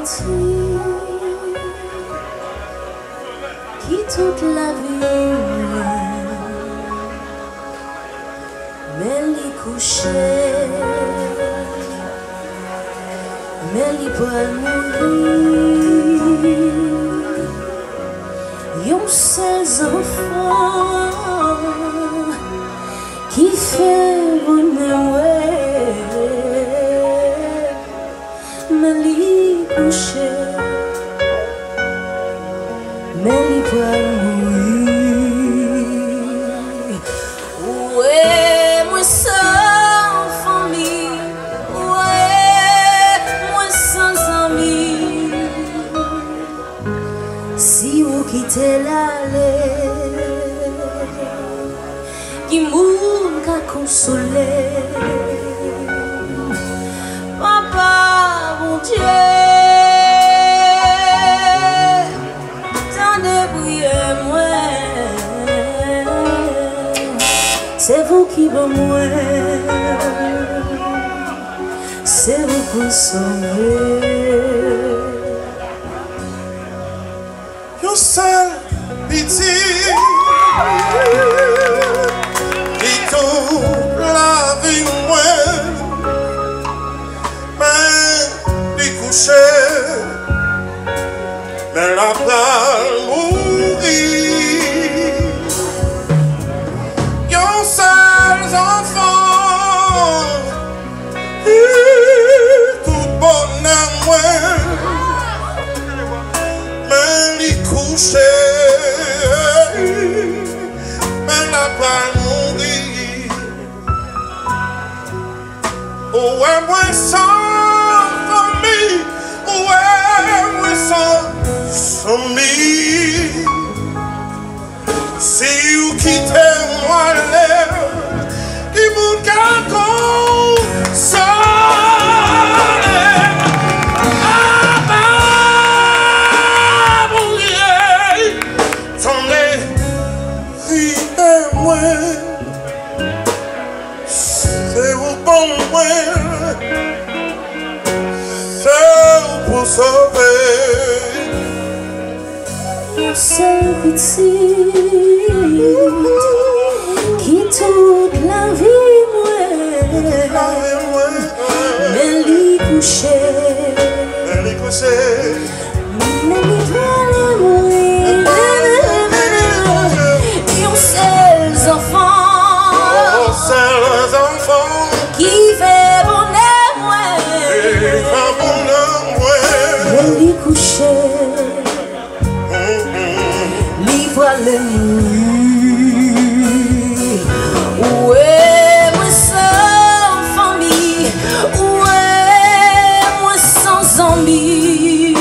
petit qui toute la vie mais les coucher mais les pas mourir yon ces enfants qui fait bonheur mais les coucher mais les pas mourir ouais moi sans famille ouais moi sans amis si vous quittez l'allée qui moun ka consoler papa mon Dieu c'est vous qui me moi, c'est vous qui sauvez. Yo seul petit qui toute la vie moi, mais les coucher, mais la balle mourir. Mais la pas mourir. Ouais, moi sans famille. Ouais, moi sans famille. Si vous quittez moi l'air, qui vous garde ça. C'est vous bon moi, c'est vous pour sauver. C'est petit qui toute la vie moi, mais les coucher, mais les doigts mourir. Yon seuls enfants qui fait bonheur moi, mais les coucher, les voiles mourir. Ouais, moi sans famille, ouais, moi sans amis.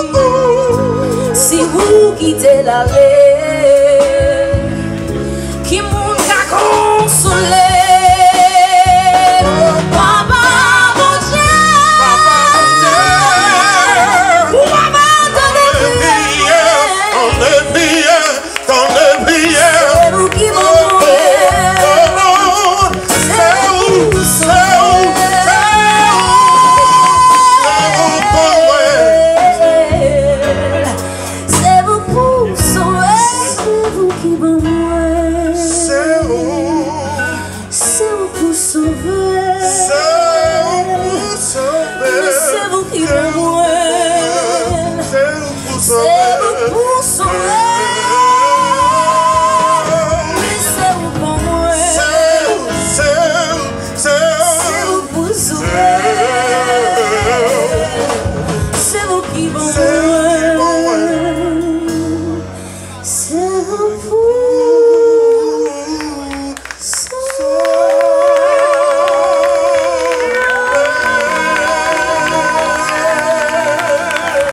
Si vous quittez la rue, qui moun ka consoler. C'est vous qui me